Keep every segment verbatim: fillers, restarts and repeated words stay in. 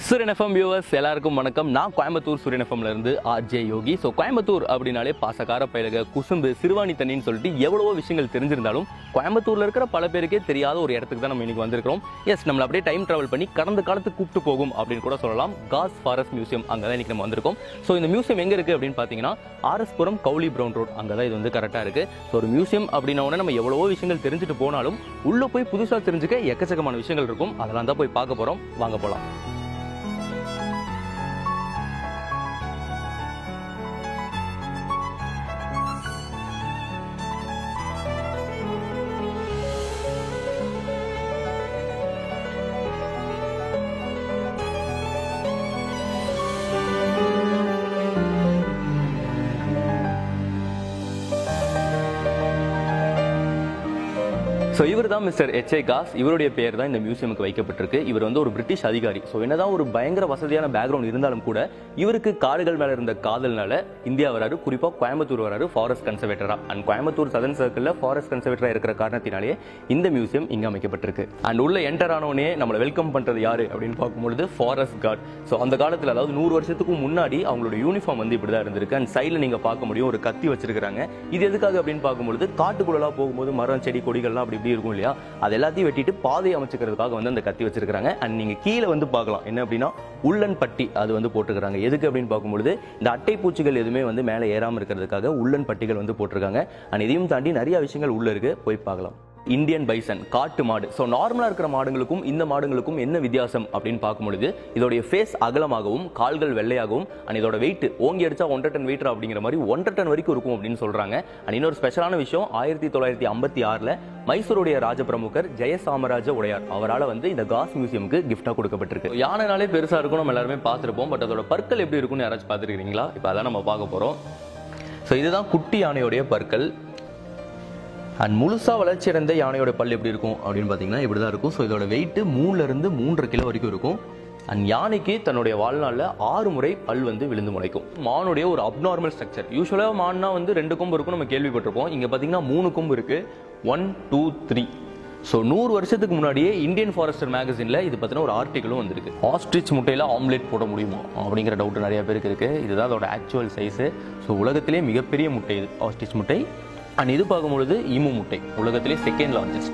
SuryanFM viewers எல்லாருக்கும் வணக்கம். நான் கோயம்புத்தூர் SuryanFMல இருந்து ஆர்ஜே யோகி. ஸோ கோயம்புத்தூர் அப்படின்னாலே பாசக்கார பயிலக குசும்பு சிறுவாணி தண்ணின்னு சொல்லிட்டு எவ்வளவோ விஷயங்கள் தெரிஞ்சிருந்தாலும் கோயம்புத்தூர்ல இருக்கிற பல பேருக்கே தெரியாத ஒரு இடத்துக்கு தான் நம்ம இன்னைக்கு வந்திருக்கிறோம். எஸ், நம்மள அப்படியே டைம் டிராவல் பண்ணி கடந்த காலத்துக்கு கூப்பிட்டு போகும் அப்படின்னு கூட சொல்லலாம். காஸ் ஃபாரஸ்ட் மியூசியம் அங்கே தான் இன்னைக்கு நம்ம வந்திருக்கோம். ஸோ இந்த மியூசியம் எங்க இருக்கு அப்படின்னு பார்த்தீங்கன்னா ஆர்எஸ்புரம் கவுலி பிரவுன் ரோட் அங்கே தான் இது வந்து கரெக்டாக இருக்கு. ஸோ ஒரு மியூசியம் அப்படின்னா உடனே நம்ம எவ்வளவோ விஷயங்கள் தெரிஞ்சுட்டு போனாலும் உள்ள போய் புதுசாக தெரிஞ்சுக்க எக்கச்சக்கமான விஷயங்கள் இருக்கும். அதெல்லாம் தான் போய் பார்க்க போறோம். வாங்க போலாம். ஸோ இவர் தான் மிஸ்டர் எச் ஏ காஸ். இவருடைய பேர் தான் இந்த மியூசியமுக்கு வைக்கப்பட்டிருக்கு. இவர் வந்து ஒரு பிரிட்டிஷ் அதிகாரி. ஸோ என்னதான் ஒரு பயங்கர வசதியான பேக்ரவுண்ட் இருந்தாலும் கூட இவருக்கு காடுகள் மேலே இருந்த காதல்னால இந்தியா வராரு. குறிப்பாக கோயம்புத்தூர் வராரு ஃபாரஸ்ட் கன்சர்வேட்டரா. அண்ட் கோயம்புத்தூர் சதன் சர்க்கிளில் ஃபாரஸ்ட் கன்சர்வேட்டரா இருக்கிற காரணத்தினாலே இந்த மியூசியம் இங்கே அமைக்கப்பட்டிருக்கு. அண்ட் உள்ள என்டர் ஆனவனே நம்மளை வெல்கம் பண்ணுறது யாரு அப்படின்னு பார்க்கும்பொழுது ஃபாரஸ்ட் கார்டு. ஸோ அந்த காலத்தில் அதாவது நூறு வருஷத்துக்கு முன்னாடி அவங்களோட யூனிஃபார்ம் வந்து இப்படி தான் இருந்திருக்கு. அண்ட் சைடில் நீங்கள் பார்க்க முடியும் ஒரு கத்தி வச்சிருக்காங்க. இது எதுக்காக அப்படின்னு பார்க்கும்பொழுது காட்டுக்குள்ளலாம் போகும்போது மரம் செடி கொடிகள்லாம் அப்படி இருக்கும் இல்லையா, அது எல்லாத்தையும் வெட்டிட்டு பாதையை அமைச்சுக்கிறதுக்காக வந்து அந்த கத்தி வச்சிருக்காங்க. அண்ட் நீங்க கீழே வந்து பார்க்கலாம் என்ன அப்படின்னா உள்ளன் பட்டி அது வந்து போட்டுக்கிறாங்க. எதுக்கு அப்படின்னு பார்க்கும்பொழுது இந்த அட்டை பூச்சிகள் எதுவுமே வந்து மேலே ஏறாம இருக்கிறதுக்காக உள்ளன் பட்டிகள் வந்து போட்டிருக்காங்க. அண்ட் இதையும் தாண்டி நிறைய விஷயங்கள் உள்ள இருக்கு, போய் பார்க்கலாம். இந்தியன் பைசன் காட்டு மாடு. ஸோ நார்மலாக இருக்கிற மாடுகளுக்கும் இந்த மாடுகளுக்கும் என்ன வித்தியாசம் அப்படின்னு பார்க்கும்பொழுது இதோடைய ஃபேஸ் அகலமாகவும் கால்கள் வெள்ளையாகவும் அண்ட் இதோட வெயிட் ஓங்கி அடிச்சா ஒன்றரை டன் வெயிட் அப்படிங்கிற மாதிரி ஒன்றரை டன் வரைக்கும் இருக்கும் அப்படின்னு சொல்றாங்க. அண்ட் இன்னொரு ஸ்பெஷலான விஷயம், ஆயிரத்தி தொள்ளாயிரத்தி ஐம்பத்தி ஆறுல மைசூருடைய ராஜபிரமுகர் ஜெயசாமராஜ உடையார் அவரால் வந்து இந்த காஸ் மியூசியமுக்கு கிஃப்டா கொடுக்கப்பட்டிருக்கு. யானைனாலே பெருசா இருக்கும், நம்ம எல்லாருமே பார்த்துருப்போம். பட் அதோட பற்கள் எப்படி இருக்கும்னு யாராச்சும் பார்த்துருக்கீங்களா? இப்போ அதான் நம்ம பார்க்க போறோம். ஸோ இதுதான் குட்டி யானையோடைய பற்கள். அண்ட் முழுசா வளர்ச்சி அடைந்த யானையோட பல் எப்படி இருக்கும் அப்படின்னு பார்த்தீங்கன்னா இப்படி தான் இருக்கும். ஸோ இதோட வெயிட் மூணுல இருந்து மூன்றரை கிலோ வரைக்கும் இருக்கும். அண்ட் யானைக்கு தன்னுடைய வாழ்நாளில் ஆறு முறை பல் வந்து விழுந்து முளைக்கும். மானுடைய ஒரு அப்நார்மல் ஸ்ட்ரக்சர். யூஸ்வலாக மான்னா வந்து ரெண்டு கொம்பு இருக்கும், நம்ம கேள்விப்பட்டிருப்போம். இங்கே பார்த்தீங்கன்னா மூணு கொம்பு இருக்கு. One two three. ஸோ நூறு வருஷத்துக்கு முன்னாடியே இந்தியன் ஃபாரஸ்டர் மேகசினில் இது பற்றின ஒரு ஆர்டிகளும் வந்திருக்கு. ஆஸ்ட்ரிச் முட்டையில் ஆம்லேட் போட முடியுமா அப்படிங்கிற டவுட் நிறைய பேருக்கு இருக்கு. இதுதான் அதோட ஆக்சுவல் சைஸு. ஸோ உலகத்திலே மிகப்பெரிய முட்டை இது ஆஸ்ட்ரிச் முட்டை. அண்ட் இது பார்க்கும்பொழுது ஈமு முட்டை உலகத்திலே செகண்ட் லார்ஜஸ்ட்.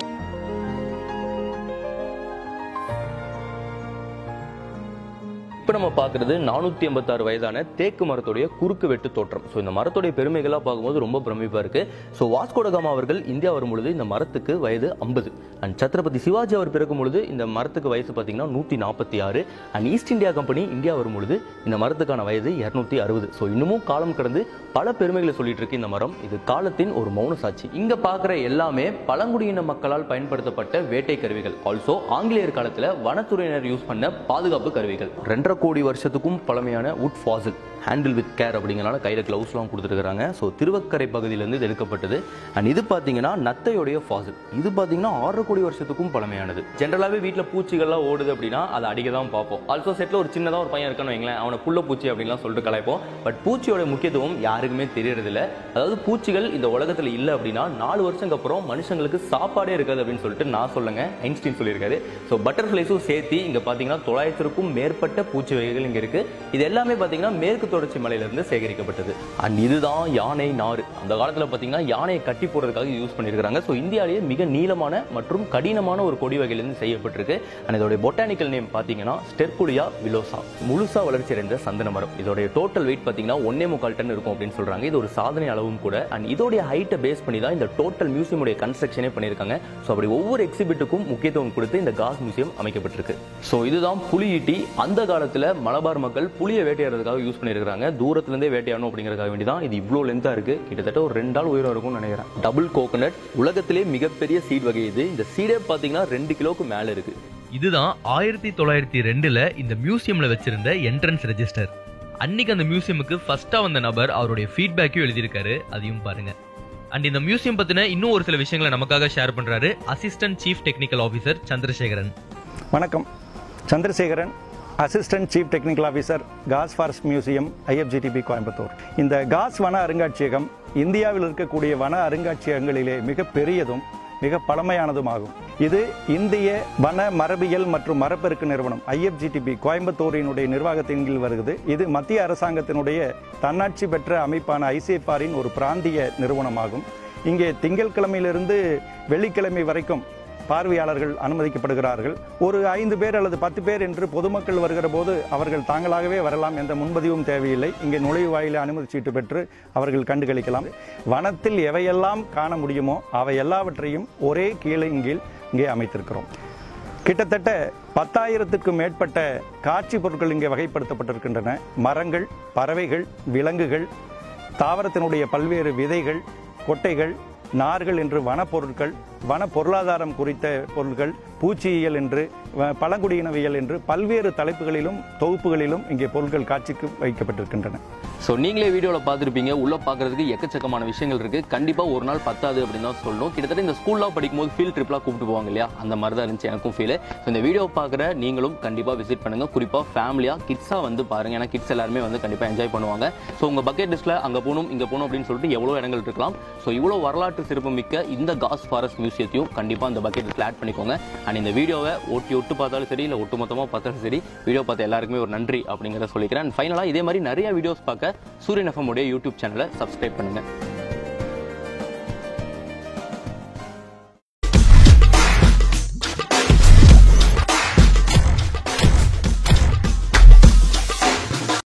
இப்போ நம்ம பார்க்குறது நானூற்றி ஐம்பத்தாறு வயதான தேக்கு மரத்துடைய குறுக்கு வெட்டு தோற்றம். ஸோ இந்த மரத்துடைய பெருமைகளாக பார்க்கும்போது ரொம்ப பிரமிப்பாக இருக்கு. ஸோ வாஸ்கோ ட காமா அவர்கள் இந்தியா வரும்பொழுது இந்த மரத்துக்கு வயது ஐம்பது. அண்ட் சத்ரபதி சிவாஜி அவர் பிறக்கும் பொழுது இந்த மரத்துக்கு வயசு பார்த்தீங்கன்னா நூற்றி நாற்பத்தி ஆறு. And east India company India வரும்பொழுது இந்த மரத்துக்கான வயது இரநூத்தி அறுபது. ஸோ இன்னமும் காலம் கடந்து பல பெருமைகளை சொல்லிட்டு இருக்கு இந்த மரம். இது காலத்தின் ஒரு மௌன சாட்சி. இங்க பார்க்குற எல்லாமே பழங்குடியின மக்களால் பயன்படுத்தப்பட்ட வேட்டை கருவிகள். ஆல்சோ ஆங்கிலேயர் காலத்தில் வனத்துறையினர் யூஸ் பண்ண பாதுகாப்பு கருவிகள். ரெண்டரை கோடி வருஷத்துக்கும் பழமையான wood fossil. Handle with care அப்படிங்கிறனால கையில் கிளவுஸ்லாம் கொடுத்துருக்காங்க. ஸோ திருவக்கரை பகுதியிலேருந்து இது எடுக்கப்பட்டது. அண்ட் இது பார்த்தீங்கன்னா நத்தையோடைய ஃபாசில். இது பார்த்தீங்கன்னா ஆறரை கோடி வருஷத்துக்கும் பழமையானது. ஜென்ரலாகவே வீட்டில் பூச்சிகள்லாம் ஓடுது அப்படின்னா அதை அடிக்க தான் பார்ப்போம். ஆல்சோ செட்டில் ஒரு சின்னதாக ஒரு பையன் இருக்கான்னு வைங்களேன், அவனை புள்ள பூச்சி அப்படின்லாம் சொல்லிட்டு கலாய்ப்போம். பட் பூச்சியோட முக்கியத்துவம் யாருக்குமே தெரியறதில்ல. அதாவது பூச்சிகள் இந்த உலகத்தில் இல்லை அப்படின்னா நாலு வருஷத்துக்கு அப்புறம் மனுஷங்களுக்கு சாப்பாடே இருக்காது அப்படின்னு சொல்லிட்டு நான் சொல்லுங்க ஐன்ஸ்டீன் சொல்லியிருக்காரு. ஸோ பட்டர்ஃப்ளைஸும் சேர்த்து இங்கே பார்த்தீங்கன்னா தொள்ளாயிரத்திற்கும் மேற்பட்ட பூச்சி வகைகள் இங்கே இருக்கு. இது எல்லாமே பார்த்தீங்கன்னா மேற்கு தொடர்ச்சி மலையிலிருந்து சேகரிக்கப்பட்டது. அண்ட் இதுதான் யானை நாறு. அந்த காலத்தில் பார்த்தீங்கன்னா யானையை கட்டி போடுறதுக்காக யூஸ் பண்ணியிருக்காங்க. ஸோ இந்தியாவிலேயே மிக நீளமான மற்றும் கடினமான ஒரு கொடி வகையிலிருந்து செய்யப்பட்டிருக்கு. அண்ட் இதோட பொட்டானிக்கல் நேம் பார்த்தீங்கன்னா ஸ்டெர்குலியா விலோசா. முழுசா வளர்ச்சி அடைந்த சந்தன மரம். இதோட டோட்டல் வெயிட் பார்த்தீங்கன்னா ஒன்னே முக்கால் டன் இருக்கும் அப்படின்னு சொல்றாங்க. இது ஒரு சாதனை அளவும் கூட. அண்ட் இதோடைய ஹைட்டை பேஸ் பண்ணி தான் இந்த டோட்டல் மியூசியமுடைய கன்ஸ்ட்ரக்ஷனே பண்ணியிருக்காங்க. ஸோ அப்படி ஒவ்வொரு எக்ஸிபிட்டுக்கும் முக்கியத்துவம் கொடுத்து இந்த காஸ் மியூசியம் அமைக்கப்பட்டிருக்கு. ஸோ இதுதான் புலியீட்டி. அந்த காலத்தில் மலபார் மக்கள் புலியை வேட்டையாடுறதுக்காக யூஸ் பண்ணியிருக்காங்க. தூரத்துல இருந்தே வேட்டையாடணும் அப்படிங்கறதுக்காக வேண்டிதான் இது இவ்வளோ லென்த்தா இருக்கு. கிட்டத்தட்ட ஒரு ரெண்டு ஆள் உயரம் இருக்கும்னு நினைக்கிறேன். டபுள் கோகனட் உலகத்திலே மிகப்பெரிய சீட் வகை இது. இந்த சீடே பாத்தீங்கன்னா ரெண்டு கிலோக்கு மேல இருக்கு. இதுதான் ஆயிரத்தி தொள்ளாயிரத்தி ரெண்டுல இந்த மியூசியம்ல வச்சிருந்த என்ட்ரன்ஸ் ரெஜிஸ்டர். அன்னைக்கு அந்த மியூசியமுக்கு ஃபர்ஸ்டா வந்த நபர் அவருடைய ஃபீட்பேக்கையும் எழுதியிருக்காரு. அதையும் பாருங்க. அண்ட் இந்த மியூசியம் பத்தின இன்னும் ஒரு சில விஷயங்களை நமக்காக ஷேர் பண்றாரு assistant chief technical officer Chandrasekaran. வணக்கம், Chandrasekaran, assistant chief technical officer, Gass forest museum, IFGTB Coimbatore. இந்த காஸ் வன அருங்காட்சியகம் இந்தியாவில் இருக்கக்கூடிய வன அருங்காட்சியகங்களிலே மிக பெரியதும் மிக பழமையானதும் ஆகும். இது இந்திய வன மரபியல் மற்றும் மரப்பெருக்கு நிறுவனம் I F G T B கோயம்புத்தூரினுடைய நிர்வாகத்தின் கீழ் வருகிறது. இது மத்திய அரசாங்கத்தினுடைய தன்னாட்சி பெற்ற அமைப்பான ஐ சி எஃப் ஆரின் ஒரு பிராந்திய நிறுவனமாகும். இங்கே திங்கட்கிழமையிலிருந்து வெள்ளிக்கிழமை வரைக்கும் பார்வையாளர்கள் அனுமதிக்கப்படுகிறார்கள். ஒரு ஐந்து பேர் அல்லது பத்து பேர் என்று பொதுமக்கள் வருகிற போது அவர்கள் தாங்களாகவே வரலாம், என்ற முன்பதிவும் தேவையில்லை. இங்கே நுழைவு வாயில அனுமதி சீட்டு பெற்று அவர்கள் கண்டுகளிக்கலாம். வனத்தில் எவையெல்லாம் காண முடியுமோ அவை எல்லாவற்றையும் ஒரே கீழின் கீழ் இங்கே அமைத்திருக்கிறோம். கிட்டத்தட்ட பத்தாயிரத்துக்கும் மேற்பட்ட காட்சி பொருட்கள் இங்கே வகைப்படுத்தப்பட்டிருக்கின்றன. மரங்கள், பறவைகள், விலங்குகள், தாவரத்தினுடைய பல்வேறு விதைகள், கொட்டைகள், நார்கள் என்று வனப்பொருட்கள், வன பொருளாதாரம் குறித்த பொருட்கள், பூச்சியியல் என்று, பழங்குடியினவியல் என்று பல்வேறு தலைப்புகளிலும் தொகுப்புகளிலும் இங்கே பொருட்கள் காட்சிக்கு வைக்கப்பட்டிருக்கின்றன. ஸோ நீங்களே வீடியோவில் பார்த்துருப்பீங்க, உள்ளே பார்க்குறதுக்கு எக்கச்சக்கமான விஷயங்கள் இருக்குது. கண்டிப்பாக ஒரு நாள் பத்தாது அப்படின்னு தான் சொல்லணும். கிட்டத்தட்ட இந்த ஸ்கூல்லாம் படிக்கும்போது ஃபீல்ட் ட்ரிப்லாம் கூப்பிட்டு போவாங்க இல்லையா, அந்த மாதிரி தான் இருந்துச்சு எனக்கும் ஃபீல். ஸோ இந்த வீடியோ பார்க்குற நீங்களும் கண்டிப்பாக விசிட் பண்ணுங்கள். குறிப்பாக ஃபேமிலியாக கிட்ஸாக வந்து பாருங்கள், ஏன்னா கிட்ஸ் எல்லாருமே வந்து கண்டிப்பாக என்ஜாய் பண்ணுவாங்க. ஸோ உங்கள் பக்கெட் லிஸ்ட்டில் அங்கே போகணும் இங்கே போகணும் அப்படின்னு சொல்லிட்டு எவ்வளோ இடங்கள் இருக்கலாம். ஸோ இவ்வளோ வரலாற்று சிறப்பு மிக்க இந்த காஸ் ஃபாரஸ்ட் மியூசியத்தையும் கண்டிப்பாக அந்த பக்கெட் லிஸ்ட்டில் ஆட் பண்ணிக்கோங்க. அண்ட் இந்த வீடியோவை ஒட்டி ஒட்டு பார்த்தாலும் சரி, இல்லை ஒட்டு மொத்தமாக பார்த்தாலும் சரி, வீடியோ பார்த்த எல்லாருக்குமே ஒரு நன்றி அப்படிங்கிறத சொல்லிக்கிறேன். அண்ட் ஃபைனலாக இதே மாதிரி நிறைய வீடியோஸ் பார்க்க சூரியன் எஃப்எம் உடைய யூடியூப் சேனலை சப்ஸ்கிரைப் பண்ணுங்கள்.